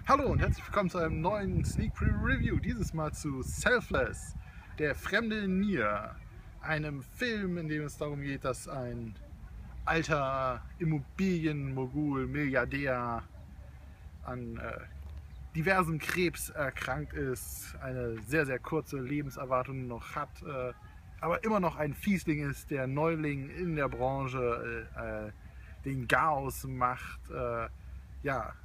Hallo und herzlich willkommen zu einem neuen Sneak Preview Review. Dieses Mal zu Selfless, der Fremde in mir. Einem Film, in dem es darum geht, dass ein alter Immobilienmogul, Milliardär an diversem Krebs erkrankt ist, eine sehr, sehr kurze Lebenserwartung noch hat, aber immer noch ein Fiesling ist, der Neuling in der Branche, den Chaos macht. Ja,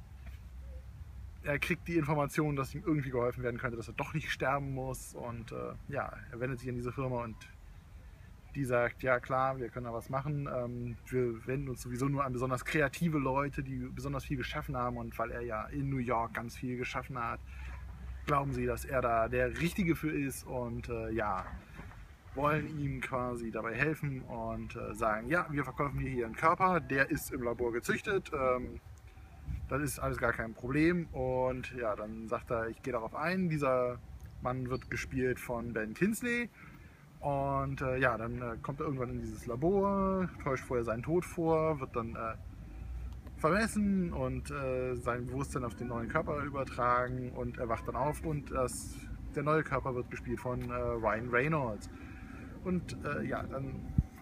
er kriegt die Information, dass ihm irgendwie geholfen werden könnte, dass er doch nicht sterben muss. Und ja, er wendet sich an diese Firma und die sagt, ja klar, wir können da was machen. Wir wenden uns sowieso nur an besonders kreative Leute, die besonders viel geschaffen haben. Und weil er ja in New York ganz viel geschaffen hat, glauben sie, dass er da der Richtige für ist. Und ja, wollen ihm quasi dabei helfen und sagen, ja, wir verkaufen dir hier einen Körper, der ist im Labor gezüchtet. Das ist alles gar kein Problem. Und ja, dann sagt er, ich gehe darauf ein. Dieser Mann wird gespielt von Ben Kingsley. Und ja, dann kommt er irgendwann in dieses Labor, täuscht vorher seinen Tod vor, wird dann vermessen und sein Bewusstsein auf den neuen Körper übertragen und er wacht dann auf und der neue Körper wird gespielt von Ryan Reynolds. Und ja, dann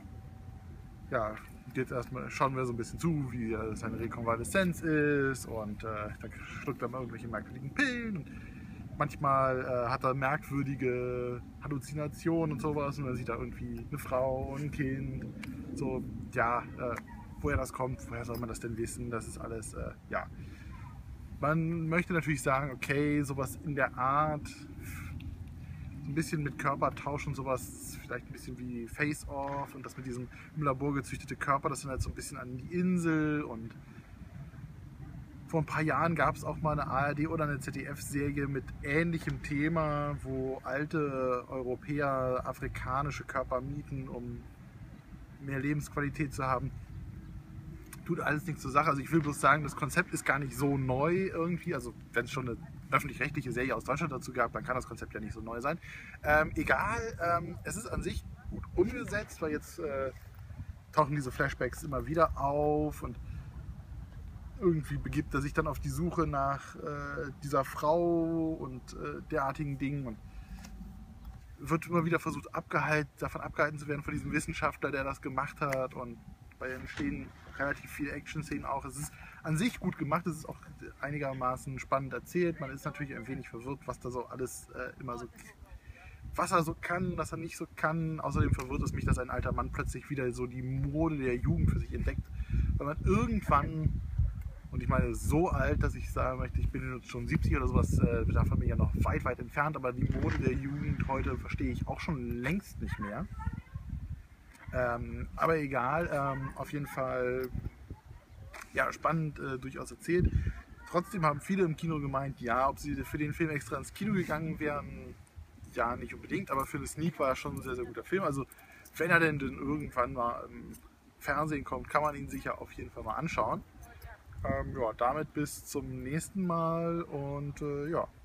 ja, jetzt erstmal schauen wir so ein bisschen zu, wie seine Rekonvaleszenz ist und da schluckt er mal irgendwelche merkwürdigen Pillen und manchmal hat er merkwürdige Halluzinationen und sowas und dann sieht er irgendwie eine Frau und ein Kind. So, ja, woher das kommt, woher soll man das denn wissen? Das ist alles, ja. Man möchte natürlich sagen, okay, sowas in der Art, so ein bisschen mit Körpertausch und sowas, vielleicht ein bisschen wie Face-Off und das mit diesem im Labor gezüchtete Körper, das dann halt so ein bisschen an die Insel und vor ein paar Jahren gab es auch mal eine ARD oder eine ZDF-Serie mit ähnlichem Thema, wo alte Europäer afrikanische Körper mieten, um mehr Lebensqualität zu haben. Tut alles nichts zur Sache. Also ich will bloß sagen, das Konzept ist gar nicht so neu irgendwie. Also wenn es schon eine öffentlich-rechtliche Serie aus Deutschland dazu gab, dann kann das Konzept ja nicht so neu sein. Egal, es ist an sich gut umgesetzt, weil jetzt tauchen diese Flashbacks immer wieder auf und irgendwie begibt er sich dann auf die Suche nach dieser Frau und derartigen Dingen und wird immer wieder versucht, davon abgehalten zu werden von diesem Wissenschaftler, der das gemacht hat. Und bei entstehen relativ viele Action-Szenen auch. Es ist an sich gut gemacht, es ist auch einigermaßen spannend erzählt. Man ist natürlich ein wenig verwirrt, was da so alles immer so, was er so kann, was er nicht so kann. Außerdem verwirrt es mich, dass ein alter Mann plötzlich wieder so die Mode der Jugend für sich entdeckt, weil man irgendwann, und ich meine so alt, dass ich sagen möchte, ich bin jetzt schon 70 oder sowas, davon bin ich ja noch weit, weit entfernt, aber die Mode der Jugend heute verstehe ich auch schon längst nicht mehr. Aber egal, auf jeden Fall ja, spannend, durchaus erzählt. Trotzdem haben viele im Kino gemeint, ja, ob sie für den Film extra ins Kino gegangen wären, ja, nicht unbedingt, aber für den Sneak war er schon ein sehr, sehr guter Film. Also wenn er denn irgendwann mal im Fernsehen kommt, kann man ihn sicher auf jeden Fall mal anschauen. Ja, damit bis zum nächsten Mal und ja.